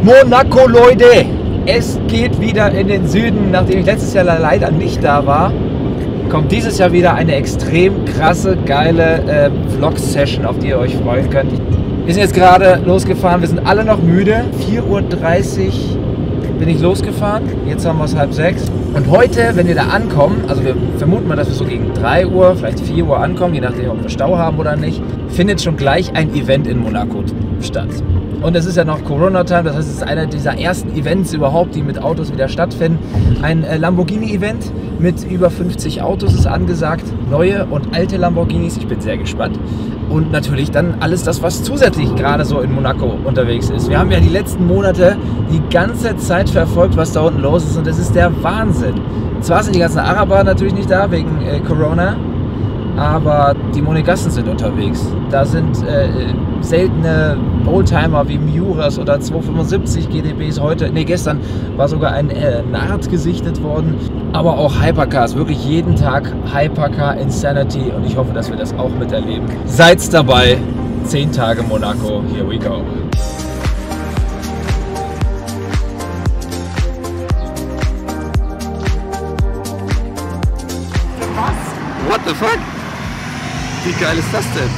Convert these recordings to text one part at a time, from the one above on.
Monaco, Leute! Es geht wieder in den Süden. Nachdem ich letztes Jahr leider nicht da war, kommt dieses Jahr wieder eine extrem krasse, geile Vlog-Session, auf die ihr euch freuen könnt. Wir sind jetzt gerade losgefahren, wir sind alle noch müde. 4:30 Uhr bin ich losgefahren, jetzt haben wir es 5:30. Und heute, wenn wir da ankommen, also wir vermuten mal, dass wir so gegen 3 Uhr, vielleicht 4 Uhr ankommen, je nachdem, ob wir Stau haben oder nicht, findet schon gleich ein Event in Monaco statt. Und es ist ja noch Corona-Time, das heißt, es ist einer dieser ersten Events überhaupt, die mit Autos wieder stattfinden. Ein Lamborghini-Event mit über 50 Autos ist angesagt, neue und alte Lamborghinis, ich bin sehr gespannt. Und natürlich dann alles das, was zusätzlich gerade so in Monaco unterwegs ist. Wir haben ja die letzten Monate die ganze Zeit verfolgt, was da unten los ist, und das ist der Wahnsinn. Zwar sind die ganzen Araber natürlich nicht da wegen Corona, aber die Monegassen sind unterwegs. Da sind seltene Oldtimer wie Miuras oder 275 GTBs gestern war sogar ein Nard gesichtet worden. Aber auch Hypercars, wirklich jeden Tag Hypercar Insanity, und ich hoffe, dass wir das auch miterleben. Seid dabei, 10 Tage Monaco, here we go. Was? What the fuck? Wie geil ist das denn?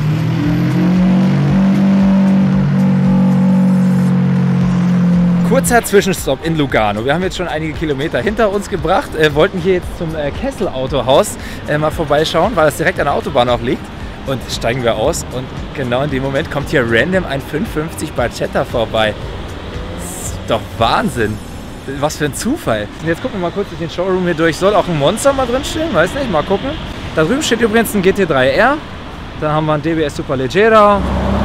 Kurzer Zwischenstopp in Lugano. Wir haben jetzt schon einige Kilometer hinter uns gebracht, wollten hier jetzt zum Kessel Autohaus mal vorbeischauen, weil das direkt an der Autobahn auch liegt. Und steigen wir aus, und genau in dem Moment kommt hier random ein 550 Barchetta vorbei. Das ist doch Wahnsinn. Was für ein Zufall. Und jetzt gucken wir mal kurz durch den Showroom hier durch. Soll auch ein Monster mal drin stehen? Weiß nicht, mal gucken. Da drüben steht übrigens ein GT3R. Dann haben wir ein DBS Superleggera.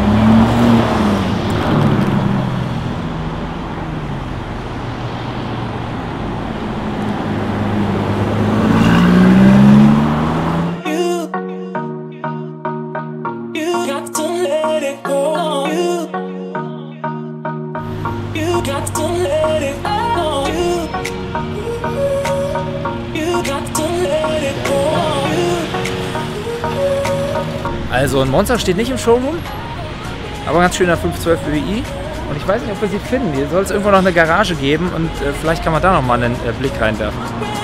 Also ein Monster steht nicht im Showroom, aber ein ganz schöner 512 BWI. Und ich weiß nicht, ob wir sie finden. Hier soll es irgendwo noch eine Garage geben, und vielleicht kann man da noch mal einen Blick reinwerfen.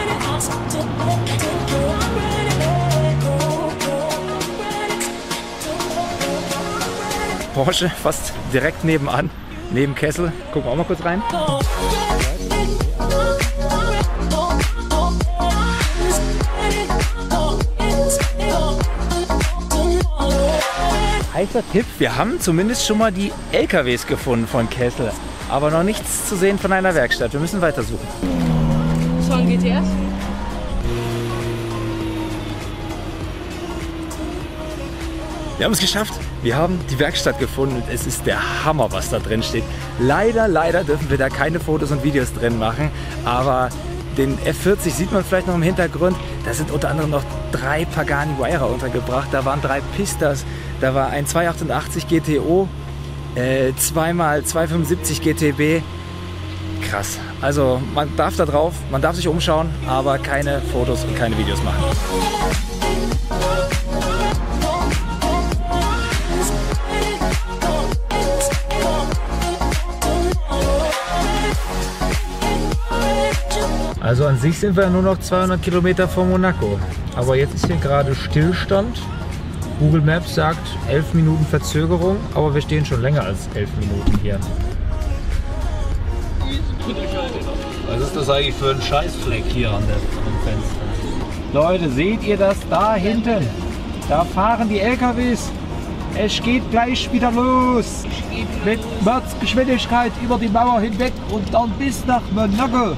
Porsche fast direkt nebenan, neben Kessel. Gucken wir auch mal kurz rein. Heißer Tipp, wir haben zumindest schon mal die LKWs gefunden von Kessel, aber noch nichts zu sehen von einer Werkstatt. Wir müssen weitersuchen. Das war ein GTS? Wir haben es geschafft. Wir haben die Werkstatt gefunden, und es ist der Hammer, was da drin steht. Leider dürfen wir da keine Fotos und Videos drin machen, aber den F40 sieht man vielleicht noch im Hintergrund. Da sind unter anderem noch 3 Pagani Huayra untergebracht. Da waren 3 Pistas, da war ein 288 GTO, 2x275 GTB. Krass. Also man darf da drauf, man darf sich umschauen, aber keine Fotos und keine Videos machen. Also an sich sind wir nur noch 200 Kilometer von Monaco. Aber jetzt ist hier gerade Stillstand. Google Maps sagt 11 Minuten Verzögerung, aber wir stehen schon länger als 11 Minuten hier. Was ist das eigentlich für ein Scheißfleck hier am Fenster? Leute, seht ihr das da hinten? Da fahren die LKWs. Es geht gleich wieder los. Mit Geschwindigkeit über die Mauer hinweg und dann bis nach Monaco.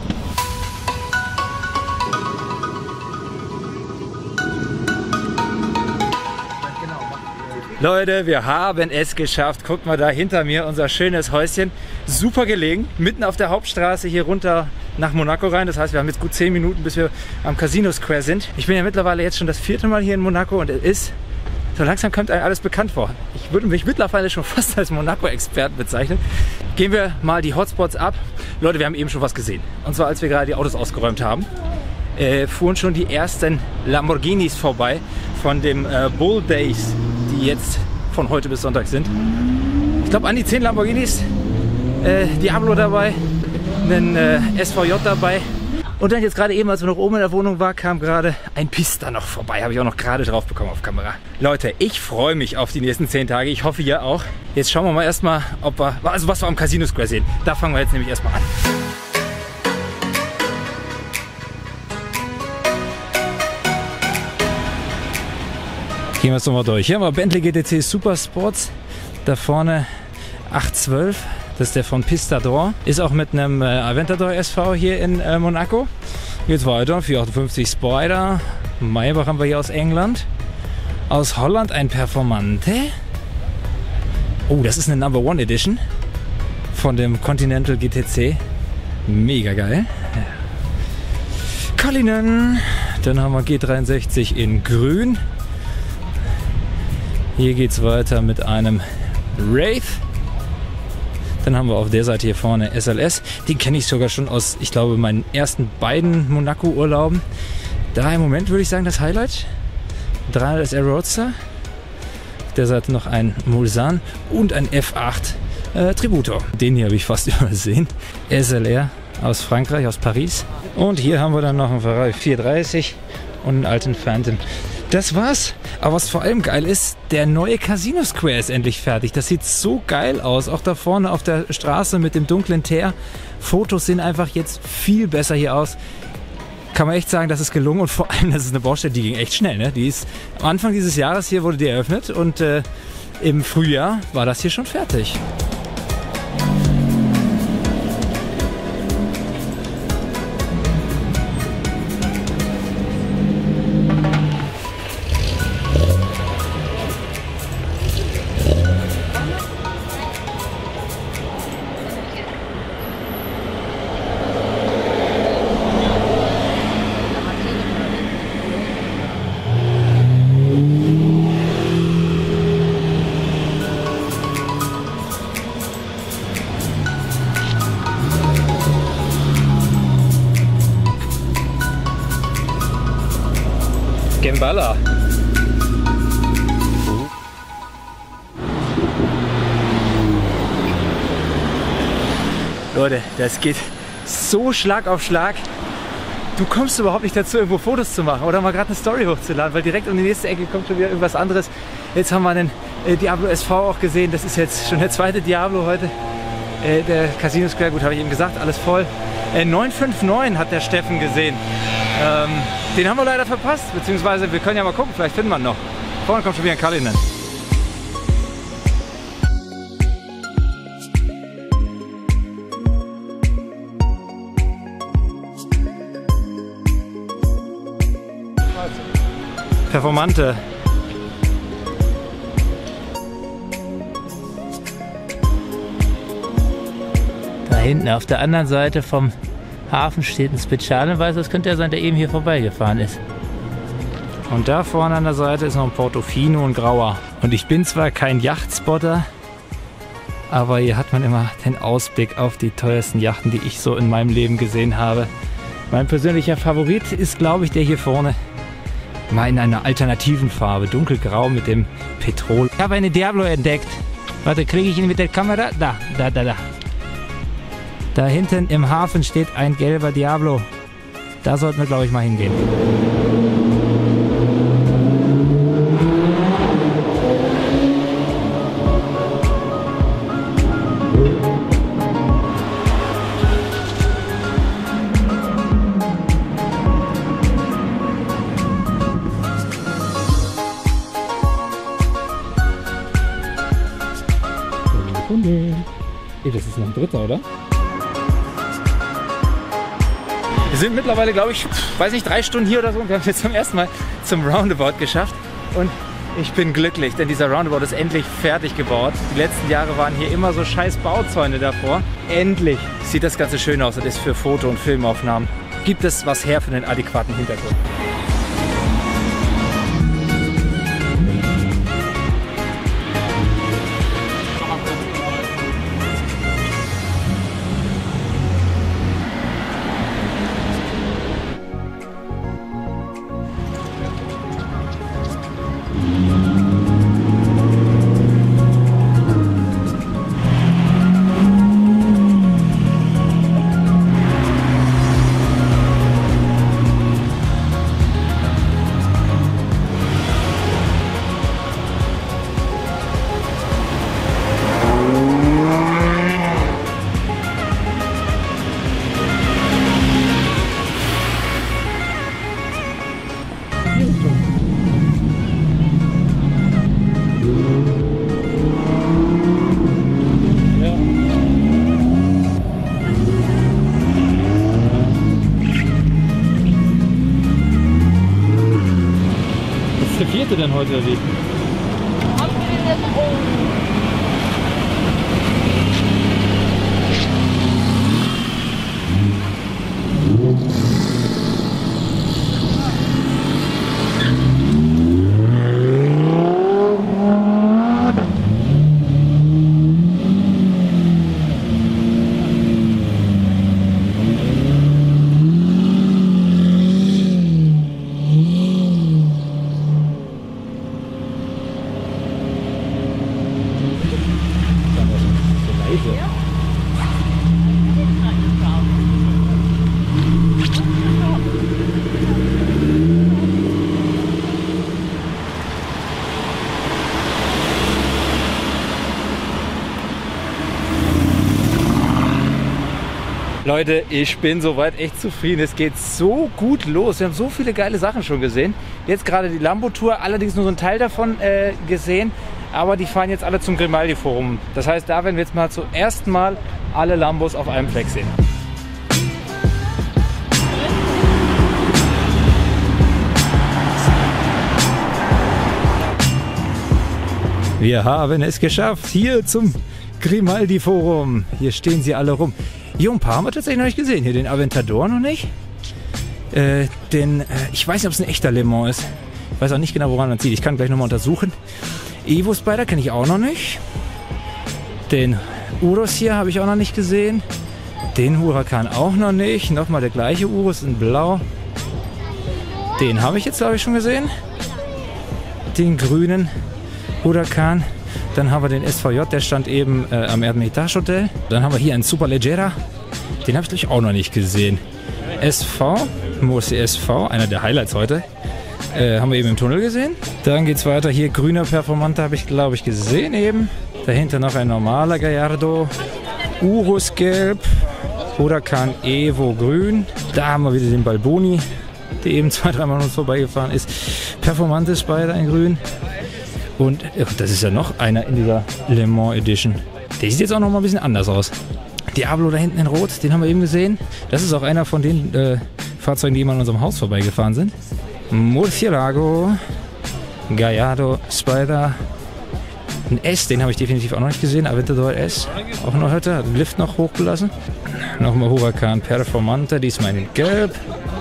Leute, wir haben es geschafft. Guckt mal da hinter mir, unser schönes Häuschen. Super gelegen, mitten auf der Hauptstraße hier runter nach Monaco rein. Das heißt, wir haben jetzt gut 10 Minuten, bis wir am Casino Square sind. Ich bin ja mittlerweile jetzt schon das 4. Mal hier in Monaco, und es ist, so langsam kommt einem alles bekannt vor. Ich würde mich mittlerweile schon fast als Monaco-Experten bezeichnen. Gehen wir mal die Hotspots ab. Leute, wir haben eben schon was gesehen. Und zwar, als wir gerade die Autos ausgeräumt haben, fuhren schon die ersten Lamborghinis vorbei von dem Bull Days, die jetzt von heute bis Sonntag sind. Ich glaube, an die 10 Lamborghinis Diablo dabei, einen SVJ dabei. Und dann jetzt gerade eben, als wir noch oben in der Wohnung waren, kam gerade ein Pista noch vorbei. Habe ich auch noch gerade drauf bekommen auf Kamera. Leute, ich freue mich auf die nächsten 10 Tage. Ich hoffe, ihr auch. Jetzt schauen wir mal erstmal, was wir am Casino Square sehen. Da fangen wir jetzt nämlich erstmal an. Gehen wir es nochmal durch. Hier haben wir Bentley GTC Super Sports. Da vorne 812. Das ist der von Pistador. Ist auch mit einem Aventador SV hier in Monaco. Jetzt weiter. 458 Spider. Maybach haben wir hier aus England. Aus Holland ein Performante. Oh, das ist eine Number One Edition von dem Continental GTC. Mega geil. Cullinan. Dann haben wir G63 in grün. Hier geht es weiter mit einem Wraith. Dann haben wir auf der Seite hier vorne SLS. Den kenne ich sogar schon aus, ich glaube, meinen ersten beiden Monaco-Urlauben. Da im Moment würde ich sagen das Highlight. 300 SR Roadster. Auf der Seite noch ein Mulsanne und ein F8 Tributor. Den hier habe ich fast übersehen. SLR aus Frankreich, aus Paris. Und hier haben wir dann noch einen Ferrari 430 und einen alten Phantom. Das war's. Aber was vor allem geil ist, der neue Casino Square ist endlich fertig. Das sieht so geil aus. Auch da vorne auf der Straße mit dem dunklen Teer. Fotos sehen einfach jetzt viel besser hier aus. Kann man echt sagen, das ist gelungen. Und vor allem, das ist eine Baustelle, die ging echt schnell. Ne? Die ist am Anfang dieses Jahres hier wurde die eröffnet. Und im Frühjahr war das hier schon fertig. Gemballa. Leute, das geht so Schlag auf Schlag. Du kommst überhaupt nicht dazu, irgendwo Fotos zu machen oder mal gerade eine Story hochzuladen, weil direkt um die nächste Ecke kommt schon wieder irgendwas anderes. Jetzt haben wir einen Diablo SV auch gesehen. Das ist jetzt schon der zweite Diablo heute. Der Casino Square, gut, habe ich eben gesagt, alles voll. 959 hat der Steffen gesehen. Den haben wir leider verpasst, beziehungsweise wir können ja mal gucken, vielleicht finden wir ihn noch. Vorne kommt schon wieder ein Cullinan. Performante. Da hinten auf der anderen Seite vom Hafen steht ein Speciale-Weiß, das könnte ja sein, der eben hier vorbeigefahren ist. Und da vorne an der Seite ist noch ein Portofino und grauer. Und ich bin zwar kein Yachtspotter, aber hier hat man immer den Ausblick auf die teuersten Yachten, die ich so in meinem Leben gesehen habe. Mein persönlicher Favorit ist, glaube ich, der hier vorne. Mal in einer alternativen Farbe, dunkelgrau mit dem Petrol. Ich habe eine Diablo entdeckt. Warte, kriege ich ihn mit der Kamera? Da. Da hinten im Hafen steht ein gelber Diablo. Da sollten wir, glaube ich, mal hingehen. Das ist noch ein dritter, oder? Wir sind mittlerweile, glaube ich, weiß nicht, 3 Stunden hier oder so und wir haben jetzt zum ersten Mal zum Roundabout geschafft. Und ich bin glücklich, denn dieser Roundabout ist endlich fertig gebaut. Die letzten Jahre waren hier immer so scheiß Bauzäune davor. Endlich sieht das Ganze schön aus und ist für Foto- und Filmaufnahmen. Gibt es was her für den adäquaten Hintergrund. repariert ihr denn heute, oder wie? Haben wir den jetzt oben? Leute, ich bin soweit echt zufrieden. Es geht so gut los. Wir haben so viele geile Sachen schon gesehen. Jetzt gerade die Lambo-Tour, allerdings nur so ein Teil davon gesehen. Aber die fahren jetzt alle zum Grimaldi-Forum. Das heißt, da werden wir jetzt mal zum ersten Mal alle Lambos auf einem Fleck sehen. Wir haben es geschafft, hier zum Grimaldi-Forum. Hier stehen sie alle rum. Hier ein paar haben wir tatsächlich noch nicht gesehen. Hier den Aventador noch nicht. Ich weiß nicht, ob es ein echter Le Mans ist. Ich weiß auch nicht genau, woran man zieht. Ich kann gleich nochmal untersuchen. Evo Spider kenne ich auch noch nicht. Den Urus hier habe ich auch noch nicht gesehen. Den Huracan auch noch nicht. Nochmal der gleiche Urus in Blau. Den habe ich jetzt, glaube ich, schon gesehen. Den grünen Huracan. Dann haben wir den SVJ, der stand eben am Eremitage Hotel. Dann haben wir hier einen Superleggera. Den habe ich, glaube ich, auch noch nicht gesehen. SV, Murci SV, einer der Highlights heute. Haben wir eben im Tunnel gesehen. Dann geht es weiter. Hier grüner Performante habe ich, glaube ich, gesehen eben. Dahinter noch ein normaler Gallardo. Urus gelb. Huracan Evo grün. Da haben wir wieder den Balboni, der eben 2-3 Mal an uns vorbeigefahren ist. Performante Spider in grün. Und das ist ja noch einer in dieser Le Mans Edition. Der sieht jetzt auch noch mal ein bisschen anders aus. Diablo da hinten in Rot, den haben wir eben gesehen. Das ist auch einer von den Fahrzeugen, die immer an unserem Haus vorbeigefahren sind. Murcielago, Gallardo, Spider, ein S, den habe ich definitiv auch noch nicht gesehen. Aventador S, auch noch heute, hat den Lift noch hochgelassen. Nochmal Huracan Performante, diesmal in Gelb.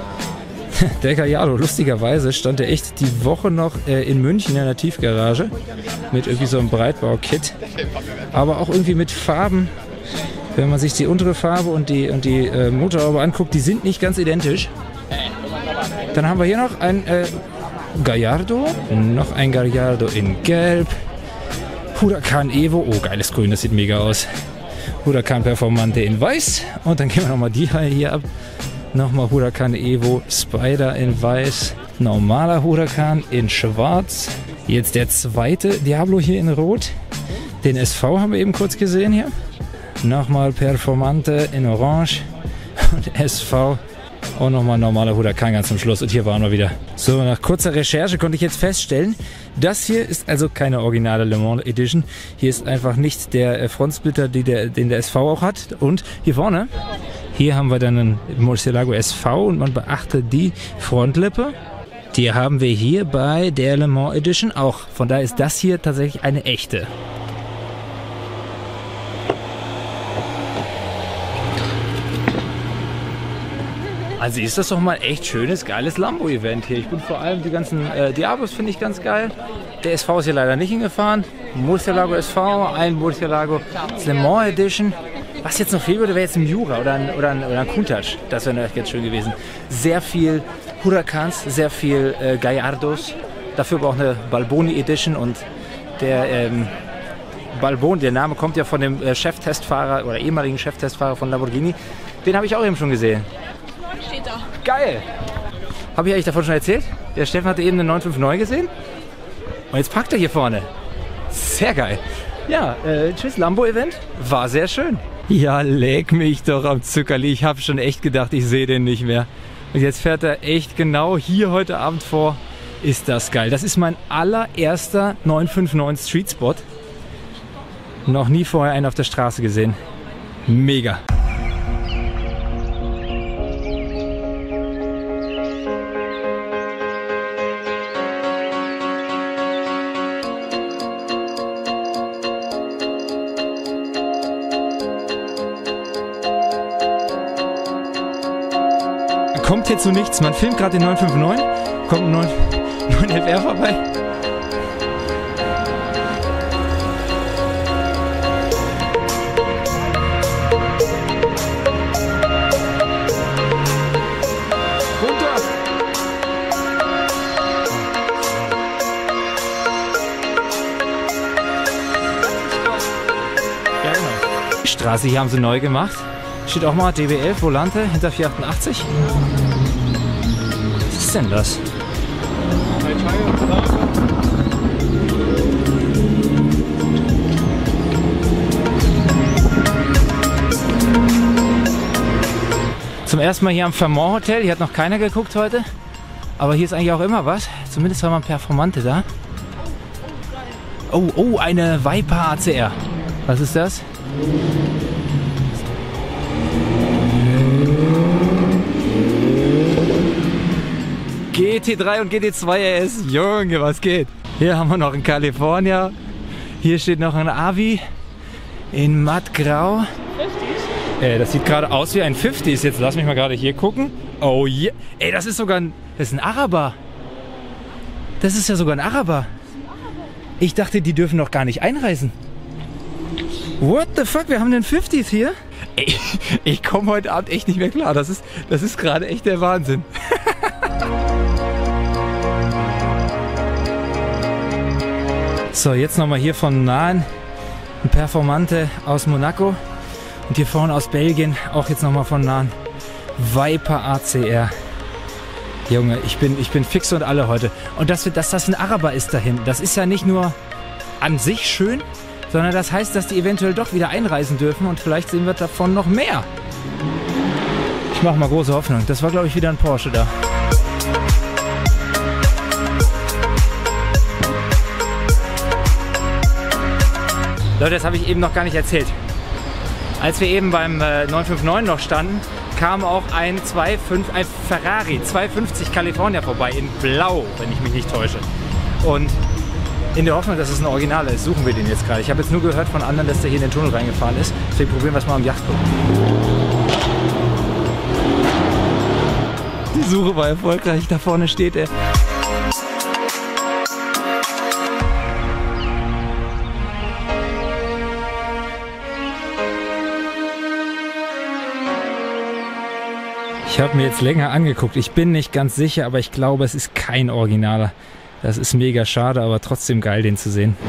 Der Gallardo, lustigerweise stand er echt die Woche noch in München in der Tiefgarage mit irgendwie so einem Breitbau-Kit, aber auch irgendwie mit Farben. Wenn man sich die untere Farbe und die Motorhaube anguckt, die sind nicht ganz identisch. Dann haben wir hier noch ein Gallardo, noch ein Gallardo in Gelb, Huracan Evo, oh geiles Grün, das sieht mega aus. Huracan Performante in Weiß und dann gehen wir nochmal die hier ab. Nochmal Huracan Evo Spider in Weiß, normaler Huracan in Schwarz. Jetzt der zweite Diablo hier in Rot. Den SV haben wir eben kurz gesehen hier. Nochmal Performante in Orange und SV und nochmal normaler Huracan ganz zum Schluss. Und hier waren wir wieder. So, nach kurzer Recherche konnte ich jetzt feststellen, das hier ist also keine originale Le Mans Edition. Hier ist einfach nicht der Frontsplitter, den der SV auch hat. Und hier vorne, hier haben wir dann einen Murcielago SV und man beachte die Frontlippe. Die haben wir hier bei der Le Mans Edition auch. Von daher ist das hier tatsächlich eine echte. Also ist das doch mal echt schönes, geiles Lambo-Event hier. Ich bin vor allem die ganzen Diablos finde ich ganz geil. Der SV ist hier leider nicht hingefahren. Murcielago SV, ein Murcielago Le Mans Edition. Was jetzt noch fehlen würde, wäre jetzt ein Miura oder ein Countach. Das wäre natürlich ganz schön gewesen. Sehr viel Huracans, sehr viel Gallardos. Dafür aber auch eine Balboni Edition und der Balboni, der Name kommt ja von dem Cheftestfahrer oder ehemaligen Cheftestfahrer von Lamborghini. Den habe ich auch eben schon gesehen. Steht da. Geil! Habe ich eigentlich davon schon erzählt? Der Steffen hatte eben eine 959 gesehen. Und jetzt packt er hier vorne. Sehr geil. Ja, tschüss Lambo-Event. War sehr schön. Ja, leck mich doch am Zuckerli. Ich habe schon echt gedacht, ich sehe den nicht mehr. Und jetzt fährt er echt genau hier heute Abend vor. Ist das geil. Das ist mein allererster 959 Street Spot. Noch nie vorher einen auf der Straße gesehen. Mega. kommt hier zu nichts. Man filmt gerade den 959, kommt ein 911R vorbei. Die Straße hier haben sie neu gemacht. Steht auch mal DB11 Volante hinter 488. Was ist denn das? Zum ersten Mal hier am Vermont Hotel. Hier hat noch keiner geguckt heute. Aber hier ist eigentlich auch immer was. Zumindest haben wir ein Performante da. Oh, eine Viper ACR. Was ist das? GT3 und GT2 RS. Junge, was geht? Hier haben wir noch einen California. Hier steht noch ein Avi in mattgrau. Das sieht gerade aus wie ein 50s. Jetzt lass mich mal gerade hier gucken. Oh yeah. Ey, das ist sogar ein... Das ist ein Araber. Das ist ja sogar ein Araber. Ich dachte, die dürfen noch gar nicht einreisen. What the fuck? Wir haben den 50s hier? Ey, ich komme heute Abend echt nicht mehr klar. Das ist gerade echt der Wahnsinn. So, jetzt nochmal hier von Nahen ein Performante aus Monaco. Und hier vorne aus Belgien auch jetzt nochmal von Nahen Viper ACR. Junge, ich bin fix und alle heute. Und dass das ein Araber ist dahin, das ist ja nicht nur an sich schön, sondern das heißt, dass die eventuell doch wieder einreisen dürfen und vielleicht sehen wir davon noch mehr. Ich mache mal große Hoffnung. Das war, glaube ich, wieder ein Porsche da. Leute, das habe ich eben noch gar nicht erzählt. Als wir eben beim 959 noch standen, kam auch ein Ferrari 250 California vorbei in Blau, wenn ich mich nicht täusche. Und in der Hoffnung, dass es ein Original ist, suchen wir den jetzt gerade. Ich habe jetzt nur gehört von anderen, dass der hier in den Tunnel reingefahren ist. Deswegen probieren wir es mal am Yachtclub. Die Suche war erfolgreich. Da vorne steht er. Ich habe mir jetzt länger angeguckt. Ich bin nicht ganz sicher, aber ich glaube, es ist kein Originaler. Das ist mega schade, aber trotzdem geil, den zu sehen.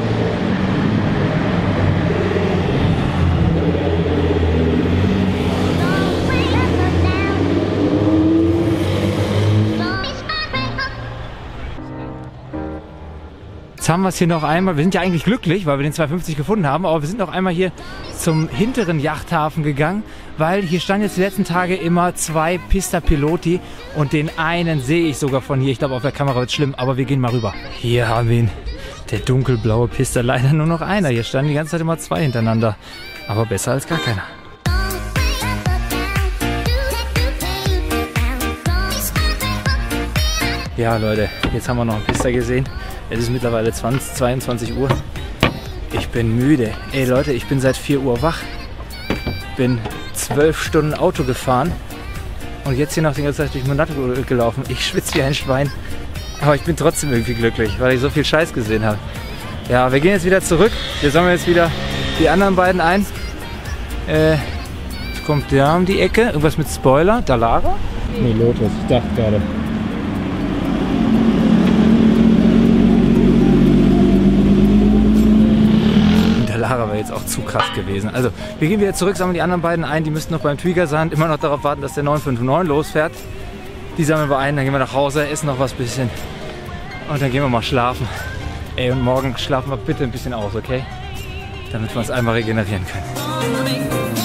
Jetzt haben wir es hier noch einmal. Wir sind ja eigentlich glücklich, weil wir den 250 gefunden haben, aber wir sind noch einmal hier zum hinteren Yachthafen gegangen, weil hier standen jetzt die letzten Tage immer 2 Pista Piloti und den einen sehe ich sogar von hier. Ich glaube, auf der Kamera wird es schlimm, aber wir gehen mal rüber. Hier haben wir ihn, der dunkelblaue Pista. Leider nur noch einer. Hier standen die ganze Zeit immer 2 hintereinander, aber besser als gar keiner. Ja, Leute, jetzt haben wir noch einen Pista gesehen. Es ist mittlerweile 22 Uhr. Ich bin müde. Ey Leute, ich bin seit 4 Uhr wach. Bin 12 Stunden Auto gefahren. Und jetzt hier noch die ganze Zeit durch Monaco gelaufen. Ich schwitze wie ein Schwein. Aber ich bin trotzdem irgendwie glücklich, weil ich so viel Scheiß gesehen habe. Ja, wir gehen jetzt wieder zurück. Wir sammeln jetzt wieder die anderen beiden ein. Jetzt kommt der um die Ecke. Irgendwas mit Spoiler. Dallara? Nee, Lotus. Ich dachte gerade. Lara wäre jetzt auch zu krass gewesen. Also, wir gehen wieder zurück, sammeln die anderen beiden ein. Die müssten noch beim Twiggersand immer noch darauf warten, dass der 959 losfährt. Die sammeln wir ein, dann gehen wir nach Hause, essen noch was bisschen. Und dann gehen wir mal schlafen. Ey, und morgen schlafen wir bitte ein bisschen aus, okay? Damit wir uns einmal regenerieren können.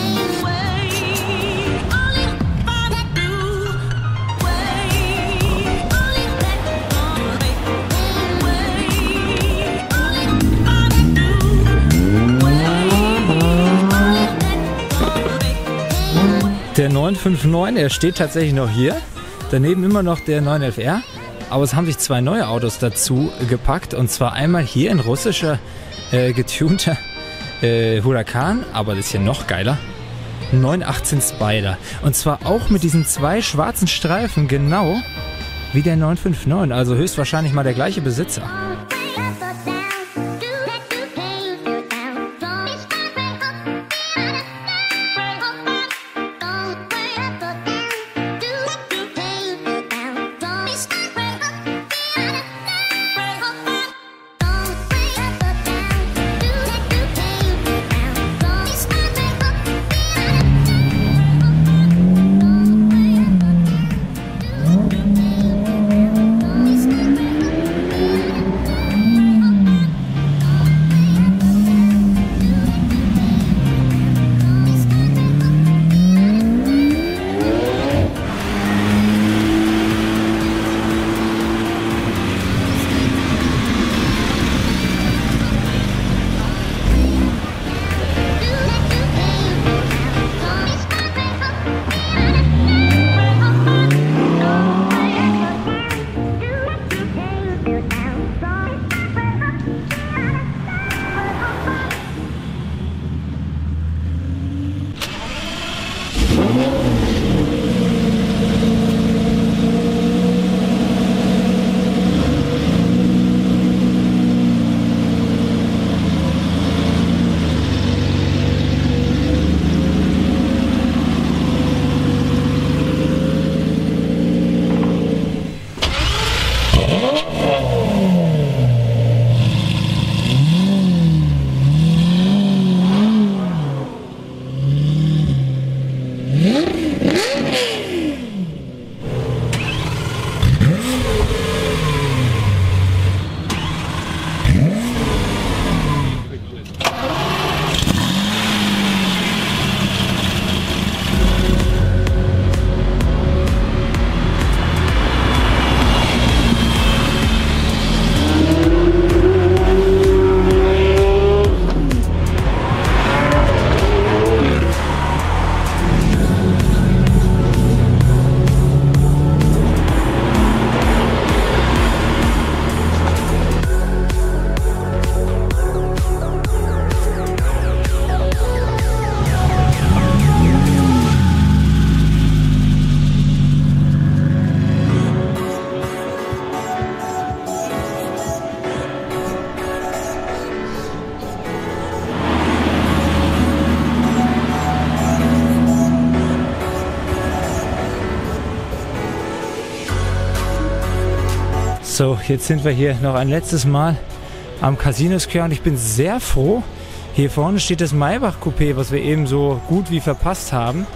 Der 959, er steht tatsächlich noch hier. Daneben immer noch der 911R. Aber es haben sich 2 neue Autos dazu gepackt. Und zwar einmal hier ein russischer getunter Huracan. Aber das ist hier noch geiler. 918 Spider. Und zwar auch mit diesen 2 schwarzen Streifen, genau wie der 959. Also höchstwahrscheinlich mal der gleiche Besitzer. So, jetzt sind wir hier noch ein letztes Mal am Casino Square und ich bin sehr froh. Hier vorne steht das Maybach Coupé, was wir eben so gut wie verpasst haben.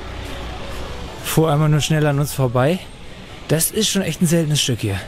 Fuhr einmal nur schnell an uns vorbei. Das ist schon echt ein seltenes Stück hier.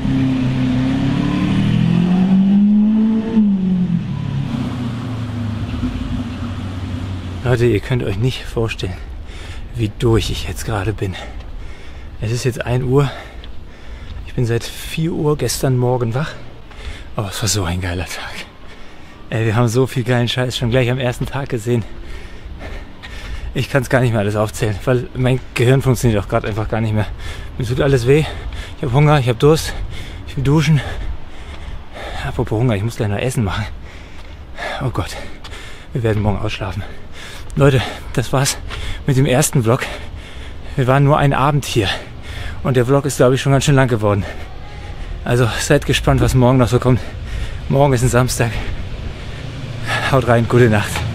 Leute, ihr könnt euch nicht vorstellen, wie durch ich jetzt gerade bin. Es ist jetzt 1 Uhr. Ich bin seit 4 Uhr gestern Morgen wach. Oh, es war so ein geiler Tag. Ey, wir haben so viel geilen Scheiß schon gleich am ersten Tag gesehen. Ich kann es gar nicht mehr alles aufzählen, weil mein Gehirn funktioniert auch gerade einfach gar nicht mehr. Mir tut alles weh. Ich habe Hunger, ich habe Durst. Ich will duschen. Apropos Hunger, ich muss gleich noch Essen machen. Oh Gott, wir werden morgen ausschlafen. Leute, das war's mit dem ersten Vlog. Wir waren nur einen Abend hier. Und der Vlog ist, glaube ich, schon ganz schön lang geworden. Also seid gespannt, was morgen noch so kommt. Morgen ist ein Samstag. Haut rein, gute Nacht.